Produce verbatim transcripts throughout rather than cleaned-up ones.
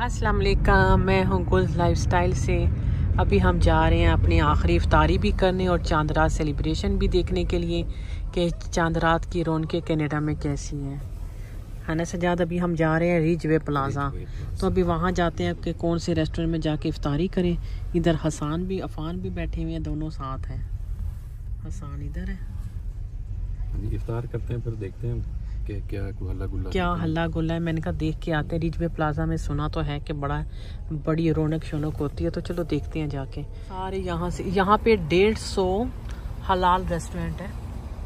अस्सलाम वालेकुम, मैं हूँ गुल लाइफस्टाइल से। अभी हम जा रहे हैं अपनी आखिरी इफ्तारी भी करने और चांद रात सेलिब्रेशन भी देखने के लिए कि चांद रात की रौनकें कनाडा में कैसी हैं, है ना सजाद। अभी हम जा रहे हैं रिजवे प्लाज़ा, तो अभी वहाँ जाते हैं कि कौन से रेस्टोरेंट में जाके इफ्तारी करें। इधर हसान भी अफान भी बैठे हुए हैं, दोनों साथ हैं। हसान इधर है, इफ्तार करते हैं फिर देखते हैं कि क्या हल्ला गुल्ला क्या हल्ला गुल्ला है। मैंने कहा देख के आते हैं। रिजवे प्लाजा में सुना तो है कि बड़ा बड़ी रौनक शौनक होती है, तो चलो देखते हैं जाके। सारे यहाँ से यहाँ पे डेढ़ सौ हलाल रेस्टोरेंट है।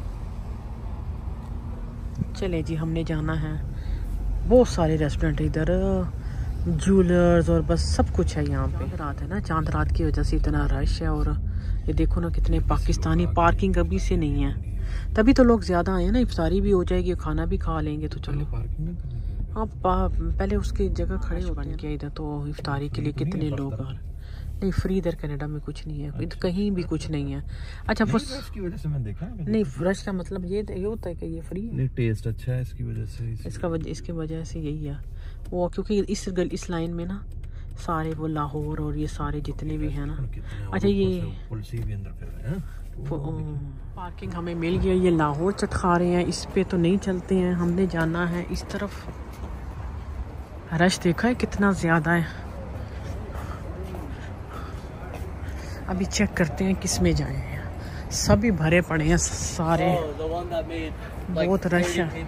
चले जी, हमने जाना है। बहुत सारे रेस्टोरेंट इधर, ज्वेलर्स और बस सब कुछ है यहाँ पे। रात है ना, चांद रात की वजह से इतना रश है। और ये देखो ना कितने पाकिस्तानी, पार्किंग अभी से नहीं है, तभी तो लोग ज़्यादा आए ना। इफ्तारी भी हो जाएगी, खाना भी खा लेंगे, तो चलो। हाँ, पहले उसकी जगह खड़े हो बन के इधर, तो इफ्तारी के लिए कितने लोग आ रहे। नहीं, फ्री इधर कनाडा में कुछ नहीं है, इधर कहीं भी कुछ नहीं है। अच्छा, बस इसकी वजह से मैंने देखा नहीं, रश का मतलब ये ये होता है कि ये फ्री है। टेस्ट अच्छा है इसकी वजह से, इसका वजह इसके वजह से यही है वो, क्योंकि इस इस लाइन में ना सारे वो लाहौर और ये सारे जितने भी हैं ना। अच्छा, ये भी अंदर फिर है। पार्किंग हमें मिल गया। ये लाहौर चटखा रहे हैं, इस पे तो नहीं चलते हैं, हमने जाना है इस तरफ। रश देखा है कितना ज़्यादा है। अभी चेक करते हैं किस में जाए हैं। सभी भरे पड़े हैं सारे, बहुत रश है।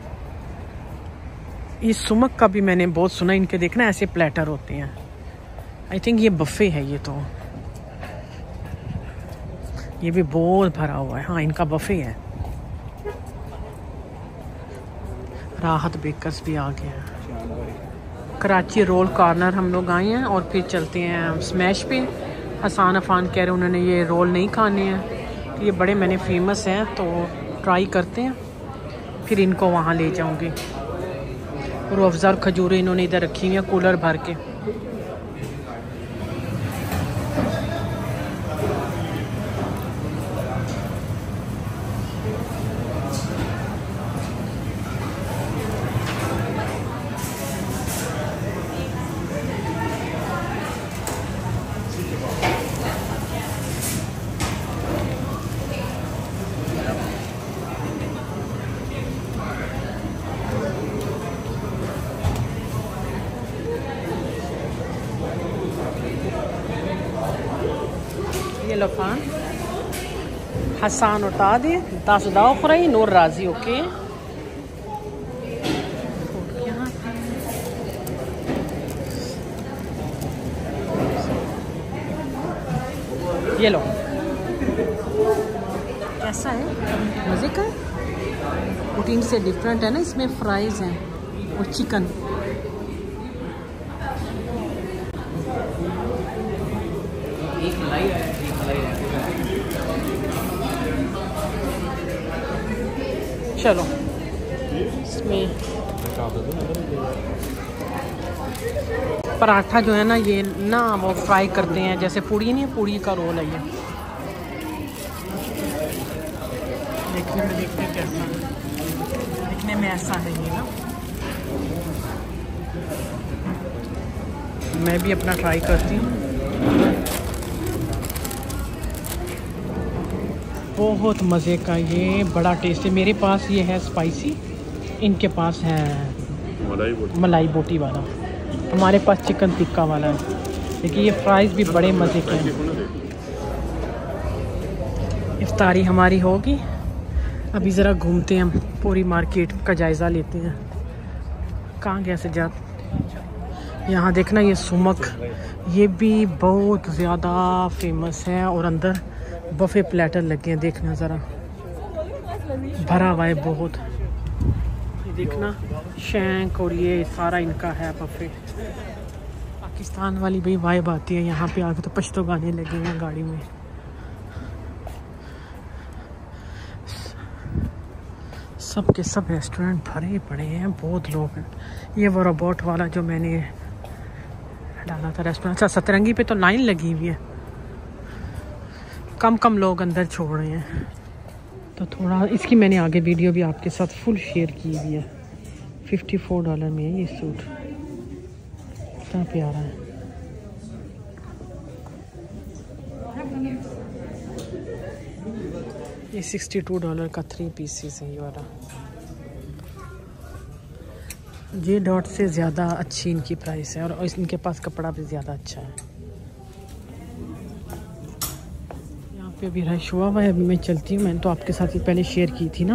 ये सुमक का भी मैंने बहुत सुना, इनके देखना ऐसे प्लेटर होते हैं। आई थिंक ये बफे है ये, तो ये भी बहुत भरा हुआ है। हाँ, इनका बफे है। राहत बेकर्स भी आ गया। कराची रोल कॉर्नर हम लोग आए हैं और फिर चलते हैं स्मैश पे। हसान अफान कह रहे उन्होंने ये रोल नहीं खाने हैं, ये बड़े मैंने फेमस हैं, तो ट्राई करते हैं, फिर इनको वहाँ ले जाऊँगी। और अफज़ा खजूरें इन्होंने इधर रखी हुई हैं कूलर भर के। ये लफान हसान उठा दे, दस दाव खुराई नूर राजी। ओके, ये लो। कैसा है? मज़े का है। रूटीन से डिफरेंट है ना, इसमें फ्राइज हैं और चिकन। एक मलाई है, एक मलाई है। चलो, इसमें पराठा जो है ना, ये ना वो फ्राई करते हैं जैसे पूड़ी नहीं है, पूड़ी का रोल है ये। देखने में देखते हैं कैसा, देखने में ऐसा है ये ना। मैं भी अपना ट्राई करती हूँ। बहुत मज़े का, ये बड़ा टेस्ट है। मेरे पास ये है स्पाइसी, इनके पास है मलाई बोटी, मलाई बोटी वाला। हमारे पास चिकन टिक्का वाला है। देखिए ये फ्राइज़ भी बड़े मज़े के हैं। इफ्तारी हमारी होगी, अभी ज़रा घूमते हैं, हम पूरी मार्केट का जायज़ा लेते हैं। कहाँ गया सजाद? यहाँ देखना, ये सुमक, ये भी बहुत ज़्यादा फेमस है। और अंदर बफे प्लेटर लगे हैं, देखना ज़रा भरा हुआ है बहुत। ये देखना शैंक और ये सारा इनका है बफे। पाकिस्तान वाली भाई वाइब आती है यहाँ पे आके, तो पश्तो गाने लगे हैं गाड़ी में। सब के सब रेस्टोरेंट भरे पड़े हैं, बहुत लोग हैं। ये वो रोबोट वाला जो मैंने डाला था रेस्टोरेंट। अच्छा, सतरंगी पे तो लाइन लगी हुई है, कम कम लोग अंदर छोड़ रहे हैं। तो थोड़ा इसकी मैंने आगे वीडियो भी आपके साथ फुल शेयर की हुई है। चौवन डॉलर में है ये सूट। कितना प्यारा है। ये सिक्सटी टू डॉलर का थ्री पीसीस है ये वाला। जे डॉट से ज़्यादा अच्छी इनकी प्राइस है और इनके पास कपड़ा भी ज़्यादा अच्छा है। यहाँ पे अभी रश हुआ हुआ है। अभी मैं चलती हूँ। मैंने तो आपके साथ ही पहले शेयर की थी ना,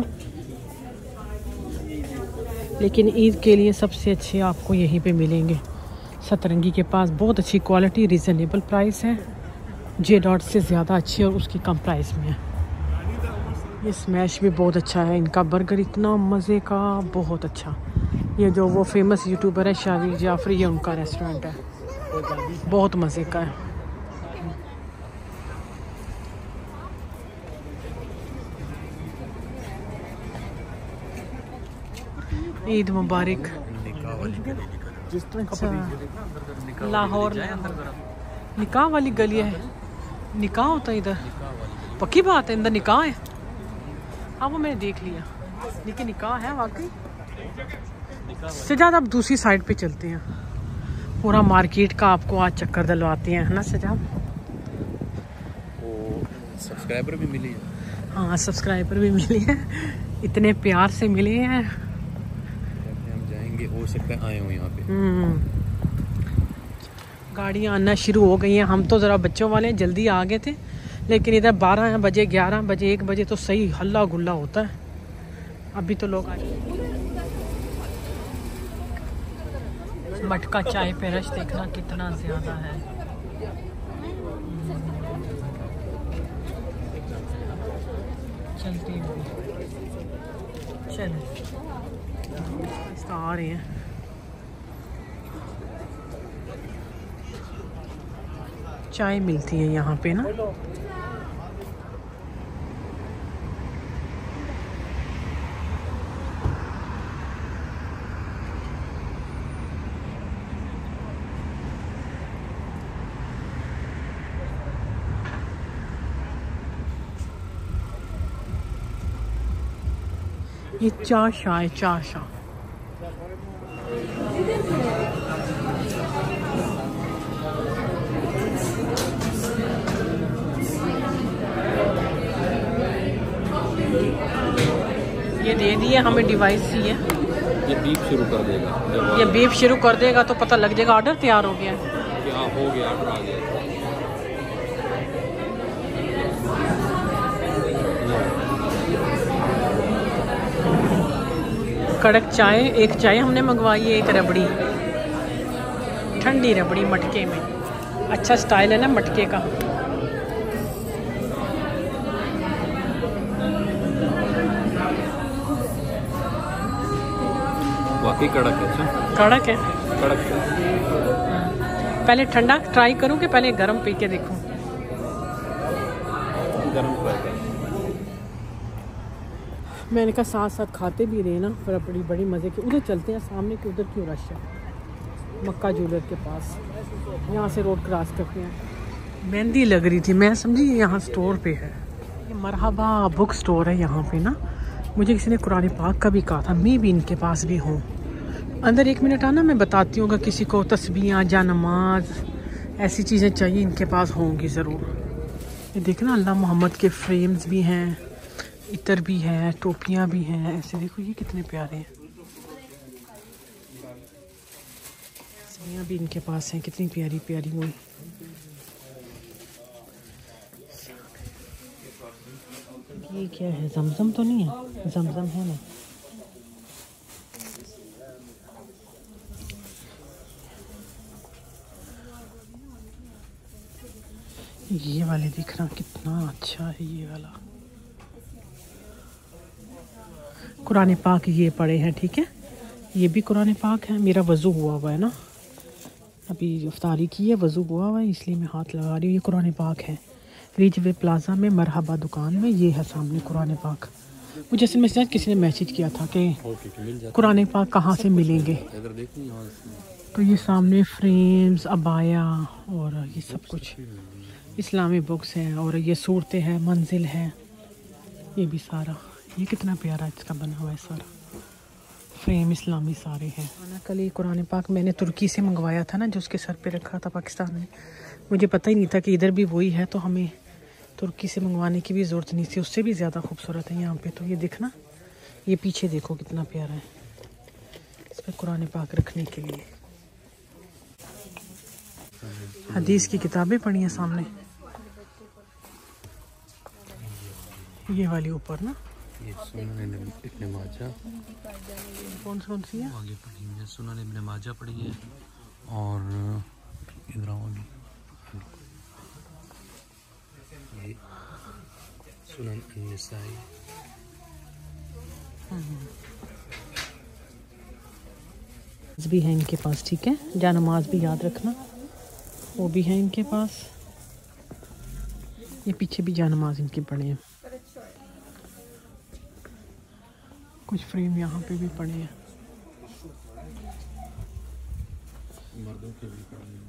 लेकिन ईद के लिए सबसे अच्छे आपको यहीं पे मिलेंगे। सतरंगी के पास बहुत अच्छी क्वालिटी, रीज़नेबल प्राइस है। जे डॉट से ज़्यादा अच्छी और उसकी कम प्राइस में है। ये स्मैश भी बहुत अच्छा है। इनका बर्गर इतना मज़े का, बहुत अच्छा। ये जो वो फेमस यूट्यूबर है शादी जाफरी, ये उनका रेस्टोरेंट है, बहुत मज़े का है। ईद मुबारक। अच्छा, लाहौर निकाह वाली गली है। निकाह होता है इधर? पक्की बात है, अंदर निकाह है? हाँ वो मैंने देख लिया, लेकिन निकाह है वाकई। सजाद अब दूसरी साइड पे चलते हैं। पूरा मार्केट का आपको आज चक्कर दिलवाते हैं, है ना सजाद? सब्सक्राइबर भी मिली है। हाँ सब्सक्राइबर भी मिले हैं, इतने प्यार से मिले हैं। हम जाएंगे, हो सकता है आए हो यहाँ पे। गाड़ियाँ आना शुरू हो गई हैं। हम तो ज़रा बच्चों वाले जल्दी आ गए थे, लेकिन इधर बारह बजे, ग्यारह बजे, एक बजे तो सही हल्ला गुल्ला होता है। अभी तो लोग आए। मटका चाय पे रश देखना कितना ज़्यादा है। चलती हूँ, चलो आ रहे हैं। चाय मिलती है यहाँ पे ना। ये चाशा है, चाशा। ये दे दिए हमें डिवाइस ही है। ये बीप शुरू कर देगा। ये बीप शुरू कर देगा तो पता लग जाएगा ऑर्डर तैयार हो गया है। हाँ हो गया, ऑर्डर आ गया। कड़क चाय, एक चाय हमने मंगवाई है, एक रबड़ी, ठंडी रबड़ी मटके में। अच्छा स्टाइल है ना मटके का। वाकई कड़क है। अच्छा कड़क है, कड़क है। पहले ठंडा ट्राई करूं कि पहले गरम पी के देखूं? गरम ट्राई कर। मैंने कहा साथ साथ खाते भी रहे ना, फिर बड़ी बड़ी मज़े की। उधर चलते हैं सामने के, उधर क्यों रश है? मक्का ज्वेलर के पास, यहाँ से रोड क्रॉस करते हैं। मेहंदी लग रही थी, मैं समझी यहाँ स्टोर पे है। ये मरहबा बुक स्टोर है यहाँ पे ना। मुझे किसी ने कुरान पाक का भी कहा था, मैं भी इनके पास भी हूँ। अंदर एक मिनट आना, मैं बताती हूँ। अगर किसी को तस्बीह या नमाज ऐसी चीज़ें चाहिए, इनके पास होंगी ज़रूर। ये देखना अल्लाह मोहम्मद के फ्रेम्स भी हैं, इतर भी है, टोपियाँ भी हैं। ऐसे देखो ये कितने प्यारे हैं। तस्बीहें भी इनके पास हैं, कितनी प्यारी प्यारी हुई। ये क्या है? जमजम तो नहीं है? जमजम है ना। ये वाले दिख रहा कितना अच्छा है ये वाला। कुरान पाक ये पड़े हैं, ठीक है। ये भी कुरान पाक है। मेरा वज़ू हुआ हुआ है ना, अभी इफ्तारी की है, वज़ू हुआ हुआ है इसलिए मैं हाथ लगा रही हूँ। ये कुरान पाक है। रिजवे प्लाजा में मरहबा दुकान में ये है सामने कुरान पाक। मुझे असल में शायद किसी ने मैसेज किया था कि कुरान पाक कहाँ से मिलेंगे। तो ये सामने फ्रेम्स, अबाया और ये सब कुछ इस्लामी बुक्स हैं, और ये सूरतें हैं, मंजिल है, ये भी सारा। ये कितना प्यारा इसका बना हुआ है सारा। फ्रेम इस्लामी सारे हैं। खाना कल ये कुरान पाक मैंने तुर्की से मंगवाया था ना, जो उसके सर पे रखा था पाकिस्तान में, मुझे पता ही नहीं था कि इधर भी वही है, तो हमें तुर्की से मंगवाने की भी ज़रूरत नहीं थी। उससे भी ज़्यादा खूबसूरत है यहाँ पे। तो ये देखना, ये पीछे देखो कितना प्यारा है, इस पर कुरान पाक रखने के लिए। हदीस की किताबें पढ़ी हैं सामने, ये वाली ऊपर ना, ये सुनन इब्न माजा। कौन कौन सी है? आगे पढ़ी है, सुनन इब्न माजा पढ़ी है, और इधर आओगे ये सुनन अन्निसाई। भी है इनके पास, ठीक है। जा नमाज भी याद रखना, वो भी है इनके पास। ये पीछे भी जा नमाज इनके पड़े हैं। कुछ फ्रेम यहाँ पे भी पड़े हैं। मर्दों के भी पड़े हैं।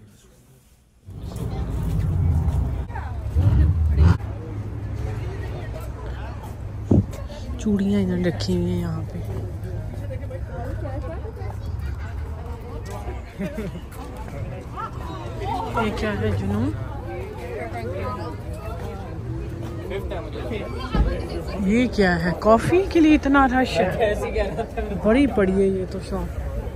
चूड़ियाँ इन्होंने रखी हुई हैं यहाँ पे। ये क्या है जुनून? ये क्या है? कॉफी के लिए इतना रश है, बड़ी पड़ी है ये तो शॉप।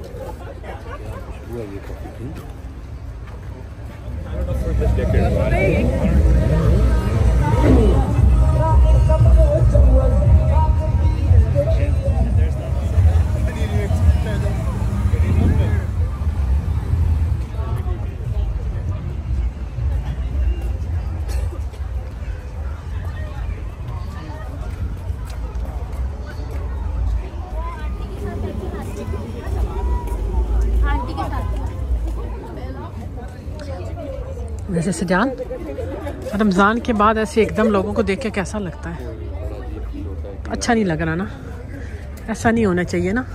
वैसे सजान, रमज़ान के बाद ऐसे एकदम लोगों को देख के कैसा लगता है? अच्छा नहीं लग रहा ना, ऐसा नहीं होना चाहिए ना।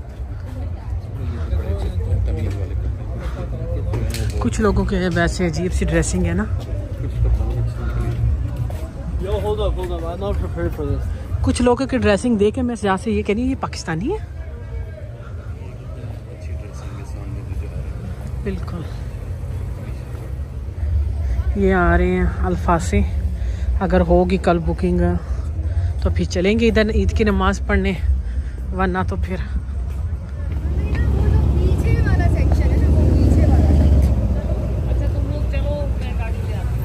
कुछ लोगों के वैसे अजीब सी ड्रेसिंग है ना। कुछ लोगों की ड्रेसिंग देख के मैं यहाँ से ये कह रही हूँ ये पाकिस्तानी है। बिल्कुल। ये आ रहे हैं अल्फासी, अगर होगी कल बुकिंग तो फिर चलेंगे इधर ईद की नमाज़ पढ़ने, वरना तो फिर पीछे वाला सेक्शन है ना, वो पीछे वाला। अच्छा तुम लोग चलो, मैं गाड़ी ले आता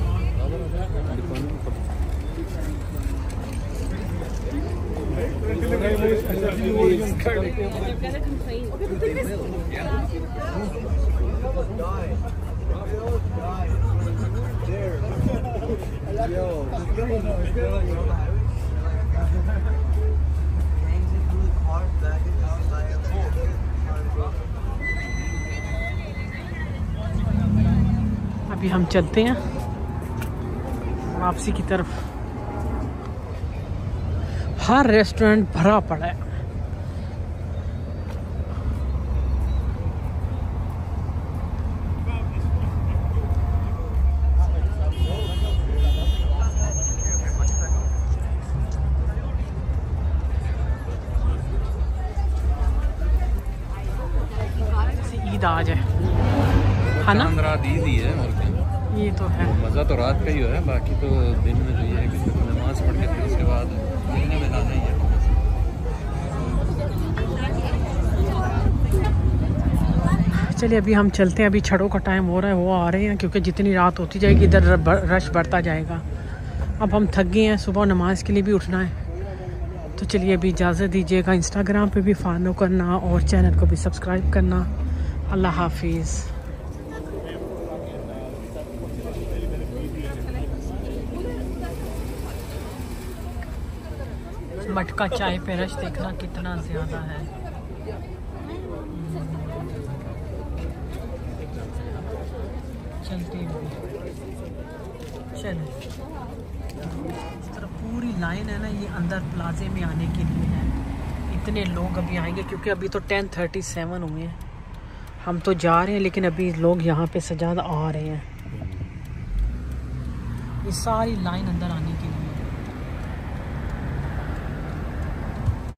अभी हम चलते हैं वापसी की तरफ। हर रेस्टोरेंट भरा पड़ा है। ईद आज है, है ना? रात ईद ही है और क्या। ये तो है। मज़ा तो रात का ही है, बाकी तो दिन में तो ये है कि नमाज पढ़ के फिर उसके बाद घूमने में जाना ही है। चलिए अभी हम चलते हैं, अभी छड़ों का टाइम हो रहा है, वो आ रहे हैं, क्योंकि जितनी रात होती जाएगी इधर रश बढ़ता जाएगा। अब हम थक गए हैं, सुबह नमाज के लिए भी उठना है। तो चलिए अभी इजाज़त दीजिएगा। इंस्टाग्राम पे भी फॉलो करना और चैनल को भी सब्सक्राइब करना। अल्लाह हाफिज़। मटका चाय पे रश देखना कितना ज़्यादा है। चलते हुए चले, इस तरह पूरी लाइन है ना, ये अंदर प्लाजे में आने के लिए है। इतने लोग अभी आएंगे क्योंकि अभी तो टेन थर्टी सेवन हुए हैं। हम तो जा रहे हैं लेकिन अभी लोग यहाँ पे सजाद आ रहे हैं। ये सारी लाइन अंदर आने के लिए।